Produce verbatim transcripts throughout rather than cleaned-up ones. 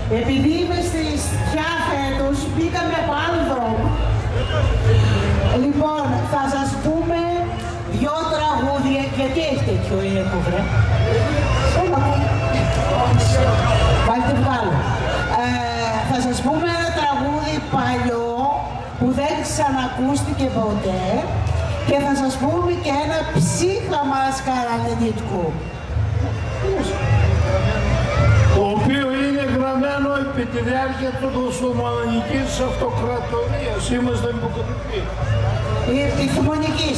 επειδή είμαι στη Στιά φέτος, μπήκαμε από άλλο δρόμο. Λοιπόν, θα σας πούμε δυο τραγούδια, γιατί έχει τέτοιο ήχο, βρε. Βάλτε βγάλω. Ε, θα σας πούμε ένα τραγούδι παλιό που δεν ξανακούστηκε ποτέ και θα σας πούμε και ένα ψύχα μας καραλενιτικού. Το οποίο είναι γραμμένο επί τη διάρκεια του Οθωμανικής Αυτοκρατορίας. Είμαστε υποκριτικοί. Η, η Θυμονικής.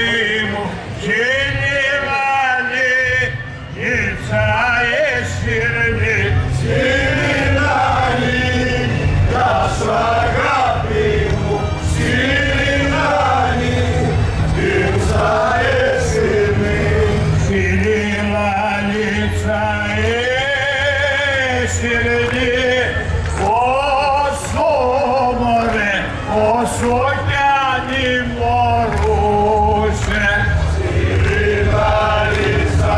It's a σιρνή, όσο μωρέ, όσο κι αν μωρούσε. Σιρνάρισα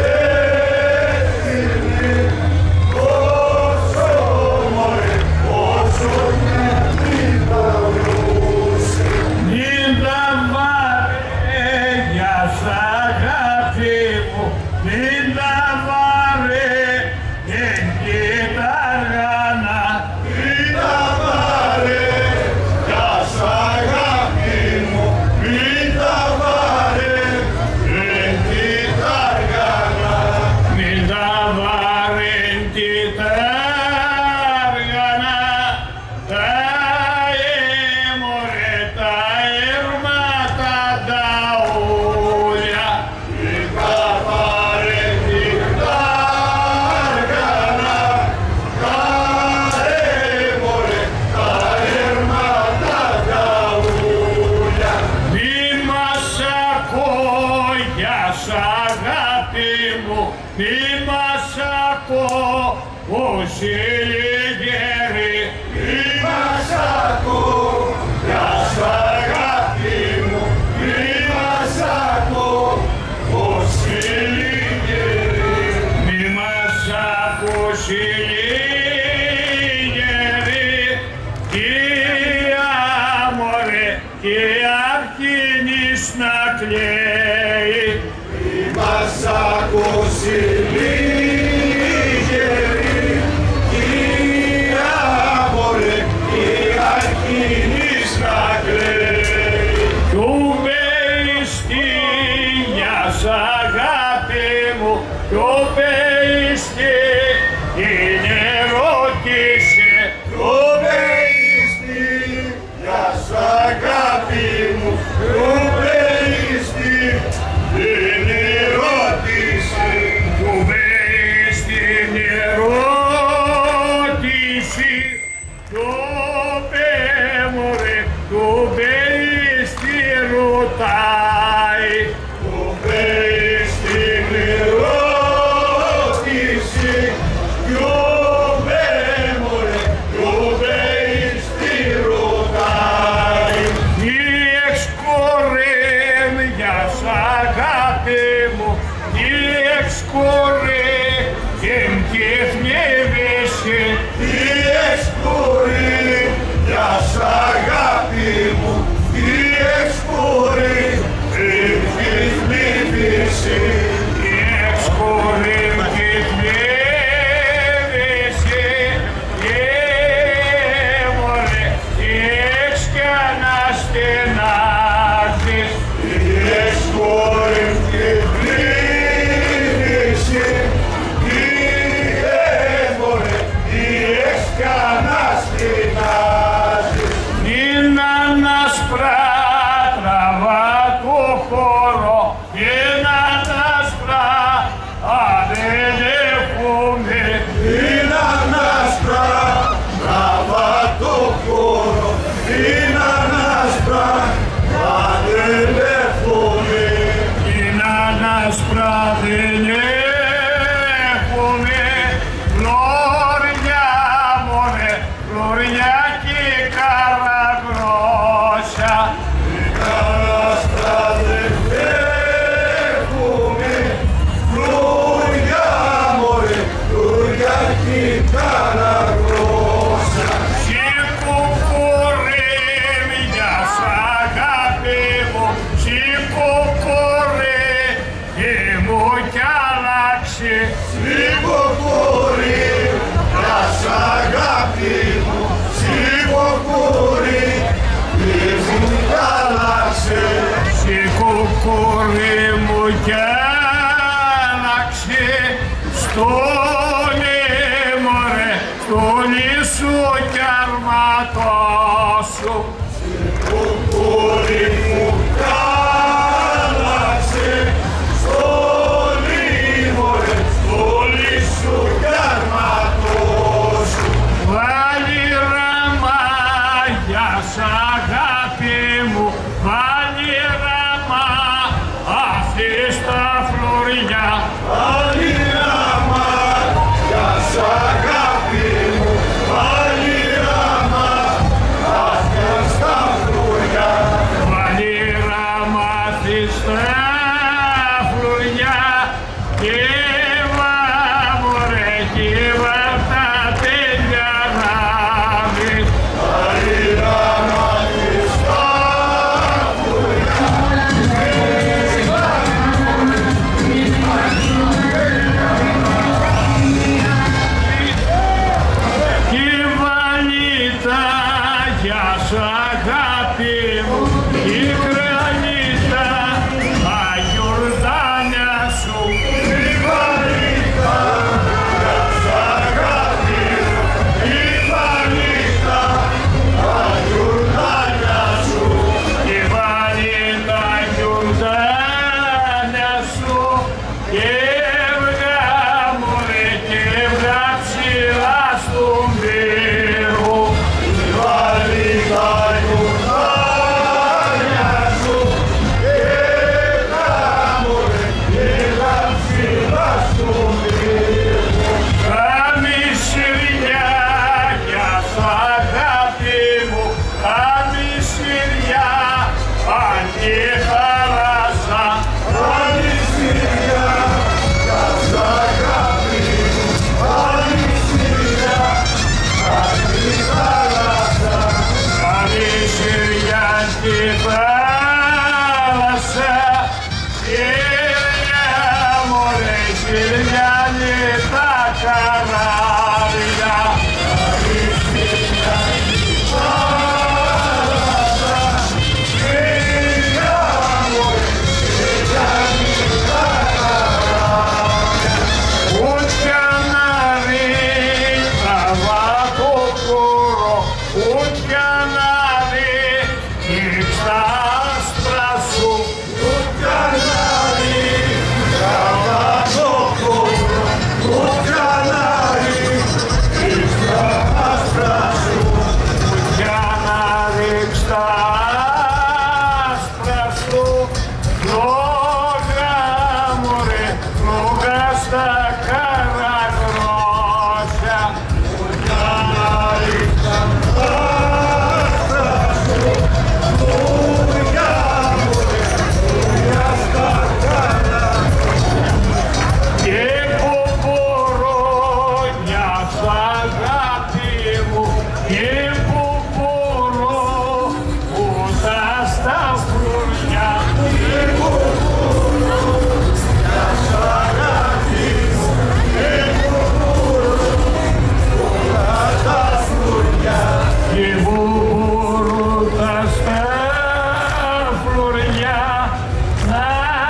έσυρνή, όσο μωρέ, όσο κι αν μωρούσε. Νίντα βαρέ, για σ' αγάπη μου, νίντα βαρέ, εν κοίταργανα. Νίντα βαρέ, για σ' αγάπη μου, νίντα βαρέ, εν κοίταργανα. Νίντα βαρέ, εν κοίταργανα, τα έμορε τα έρματα τα ούλια. Νίντα βαρέ, εν κοίταργανα, τα έμορε τα έρματα τα ούλια. Μη μας ακούω για σ' αγάπη μου, μη μας ακούω όσοι λιγέροι. Μη μας ακούω για σ' αγάπη μου, μη μας ακούω όσοι λιγέροι. Μη μας ακούσει λιγέροι, κι άμορε κι αρχίνης να κλαίει. Μη μας ακούσει λιγέροι, κι άμορε κι αρχίνης να κλαίει. Του μπεϊστή για σ' αγάπη μου, του μπεϊστή είναι ερώτηση. Του μπεϊστή για σ' αγάπη μου, του μπεϊστή είναι ερώτηση. Του μπεϊστή είναι ερώτηση. Του μπέμορε, του μπεϊστή ρωτάει. Του μπεϊστή είναι ερώτηση. Του μπέμορε, του μπεϊστή ρωτάει. Τι εξκορέμ για σ' αγάπη μου, τι εξκορέμ εν και θνεύεσαι. Τι εξκορέμ για σ' αγάπη μου, τι εξκορέμ εν και θνεύεσαι. Τι εξκορέμ και θνεύεσαι, και μωρέ, τι εξ κι αναστενάζεις. Τι εξκορέμ και θνεύεσαι, τι έμορε, τι εξ κι αναστενάζεις. Μην ανασπρά τραβά το χώρο, μην ανασπρά αν δεν έχουμε. Μην ανασπρά τραβά το χώρο, μην ανασπρά αν δεν έχουμε. Μην ανασπρά δεν έχουμε, φλωριά μωρέ, φλωριά και καραγρόσια. Μην ανασπρά δεν έχουμε, φλωριά μωρέ, φλωριά και καραγρόσια. Σηκωκορέμ για σ' αγάπη μου, σηκωκορέ και μου κι άλλαξε. Σηκωκορέμ για σ' αγάπη μου, σηκωκορέ και μου κι άλλαξε. Σηκωκορέ μου κι άλλαξε, στόλι μωρέ, στόλι σου κι αρματό σου. Σηκωκορέ μου κι άλλαξε, στόλι μωρέ, στόλι σου κι αρματό σου. Βάλει ραμά για σ' αγάπη μου, βάλει ραμά αυτή στα φλωριά. Βάλει ραμά για σ' αγάπη στα καραγρόσια. Και που μπορώ νιώσω αγάπη μου, και που μπορώ ούτε στα φρουνιά. Και που μπορώ νιώσω αγάπη μου, και που μπορώ ούτε στα φρουνιά. Και που μπορώ τα στα φρουνιά να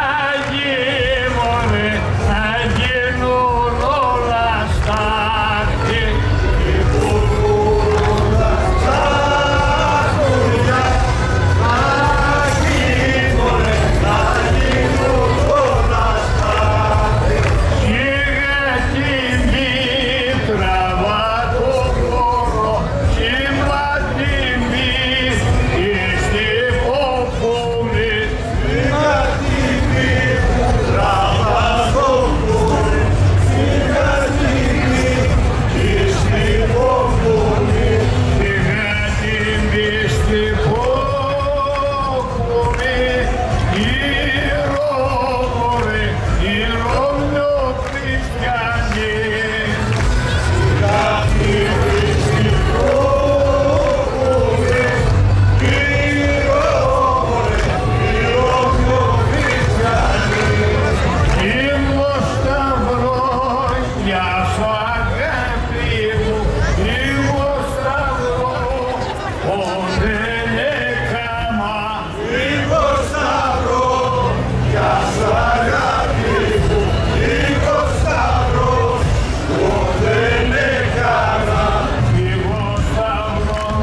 γίνω ρε, να γίνουν όλα στάχτη. Και που μπορώ τα στα φρουνιά να γίνω ρε, να γίνουν όλα στάχτη. Σιγά κι μη τραβά το χώρο, σήμα κι μη είστε ποπούλη. Σιγά κι μη τραβά το χώρο, σιγά κι μη είστε ποπούλη. Σιγά κι μη είστε ποπούλη. Ηρόμορε, ηρόμιο χριστιανοί. Σιγά κι μη είστε ποπούλη. Ηρόμορε, ηρόμιο χριστιανοί. Είμαι ο Σταυρός, γεια σου αγάπη μου, είμαι ο Σταυρός, ο Νελεκάμα. Είμαι ο Σταυρός, γεια σου αγάπη μου, είμαι ο Σταυρός, ο Νελεκάμα. Είμαι ο Σταυρός,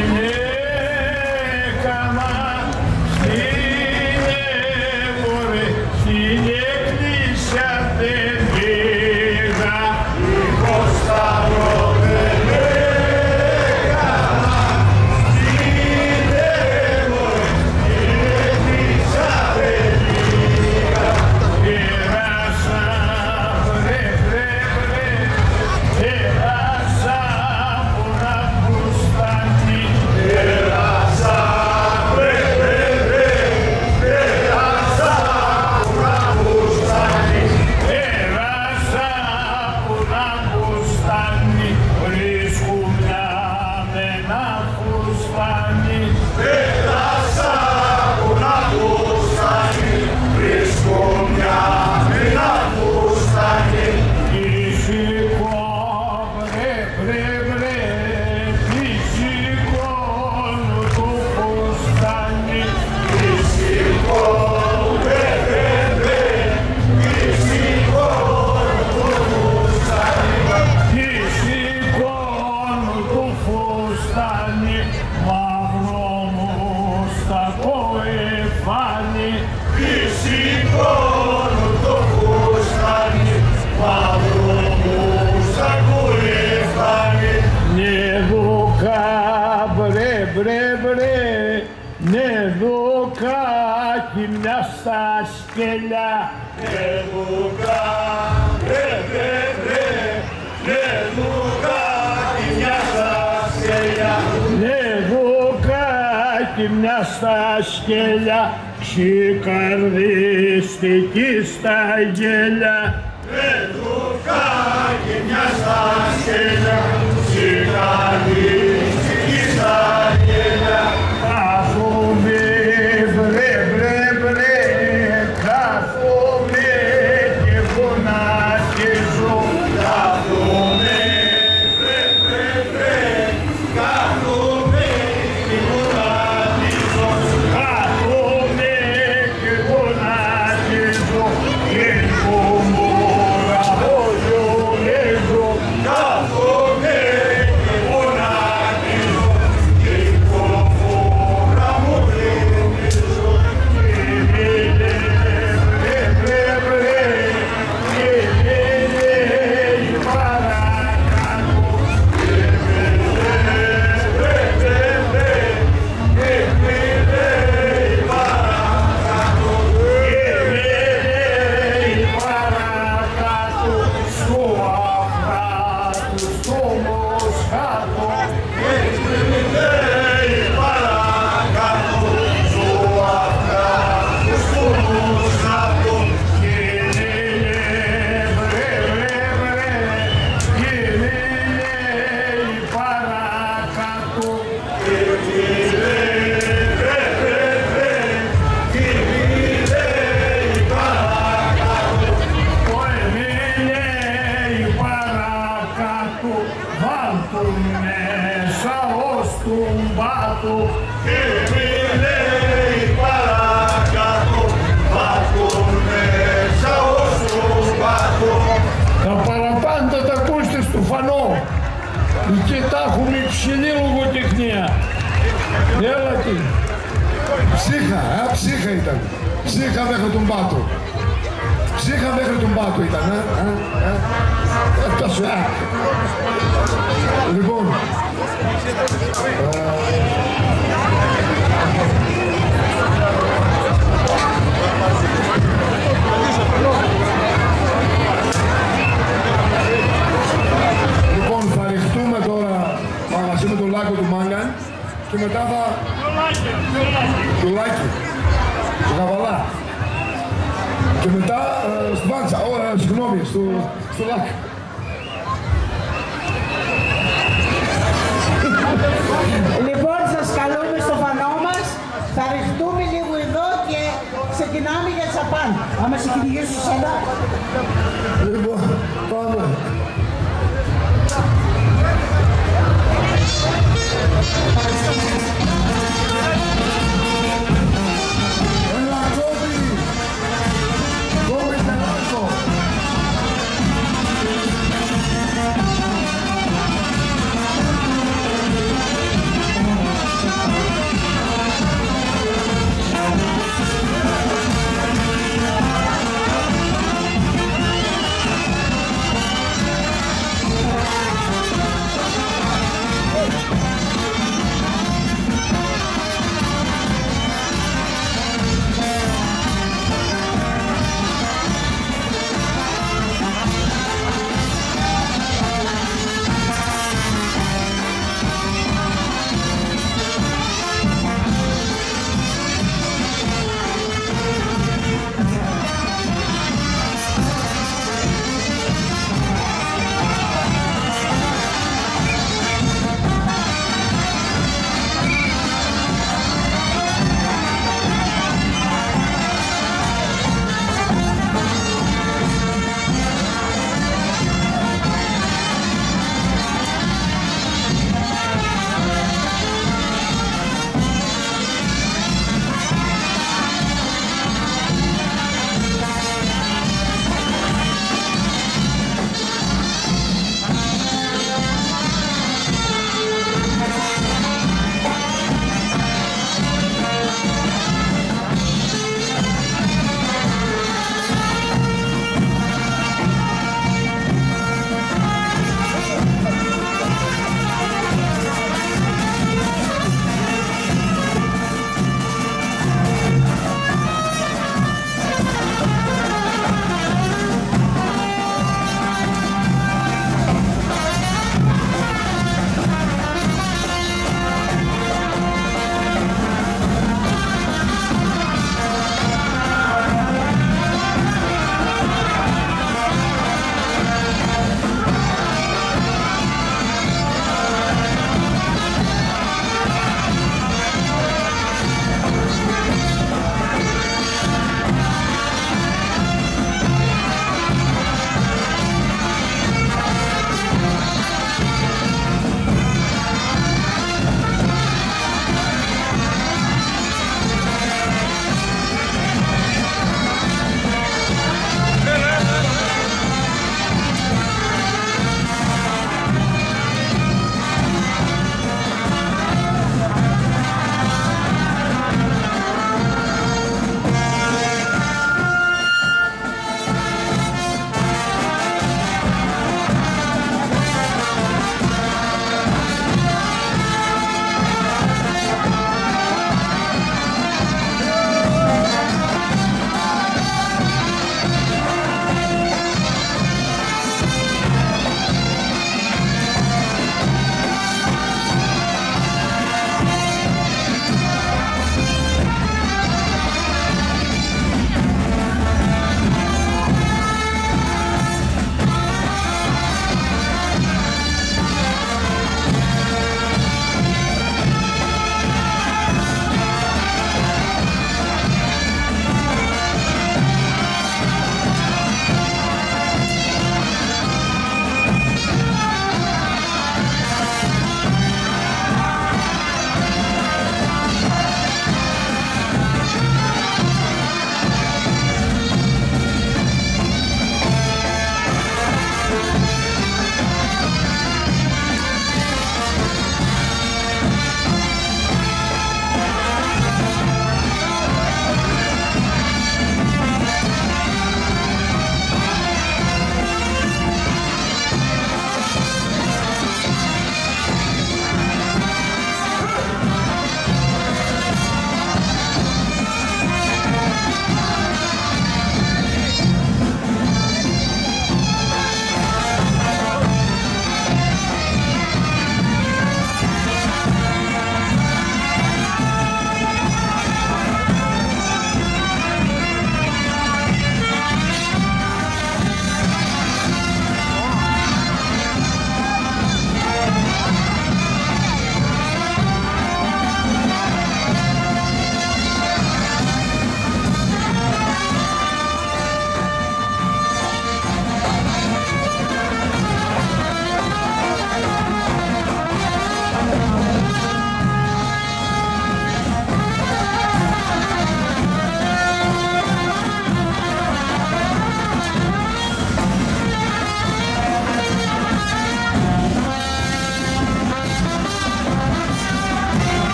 Νελεκάμα, στην έμορε, στην εκκλησιά δεν πήγα. Είμαι ο Σταυρός, Νελεκάμα, στην έμορε, στην εκκλησιά δεν πήγα. Πέρασα, βρε, βρε, βρε, πέρασα από να μπουστάνει. Πέρασα, βρε, βρε, βρε, πέρασα από να μπουστάνει. Πέρασα από να μπουστάνει, βρίσκουμια με ένα φουστάνι. Πέρασα από να μπουστάνει, βρίσκουμια με ένα φουστάνι. Φυσικό, βρε, βρε, βρε, φυσικό του φουστάνι. Φυσικό, βρε, βρε, βρε, φυσικό του φουστάνι. Φυσικό του φουστάνι, μαύρο μου στακό εφάνι. Φυσικό το φουστάνι, μαύρο μου στακό εφάνι. Ναι δουκά, μπρε, μπρε, μπρε, ναι δουκά κι μια στα σκελιά. Ναι δουκά, μπρε, μπρε, μπρε, ναι δουκά κι μια στα σκελιά. Ναι δουκά κι μια στα σκελιά, ξεκαρδιστική στα γέλια. Ναι δουκά κι μια στα σκελιά, ξεκαρδιστική στα γέλια. Κάθομαι, βρε, βρε, βρε, κάθομαι και φωνάζω. Κάθομαι, βρε, βρε, βρε, κάθομαι και φωνάζω. Κάθομαι και φωνάζω και φωνάζω. βάτουν μέσα ως του μπάτου και μη λέει παρακάτω, βάτουν μέσα ως του μπάτου. Τα παραπάντα τα ακούστε στο Φανό. Εκεί τα έχουμε υψηλή λογοτεχνία. Έλα τι. Ψύχα, ε, ψύχα ήταν. Ψύχα μέχρι τον πάτο. Ψύχα μέχρι τον πάτο ήταν, ε, ε, ε. Έφτασε, ε. Λοιπόν, ε, λοιπόν, θα ρηχτούμε τώρα μαζί με τον Λάκο του Μάγκαν και μετά θα... Του Λάκη, του Γαβαλά. Και μετά ε, στη Βάντσα, ωραία, συγγνώμη, στο, στο Λάκη. Λοιπόν, σας καλούμε στο Φανό μας. Θα ρηχτούμε λίγο εδώ και ξεκινάμε για τσαπάν. Άμα σε κυνηγήσω σένα. Λοιπόν,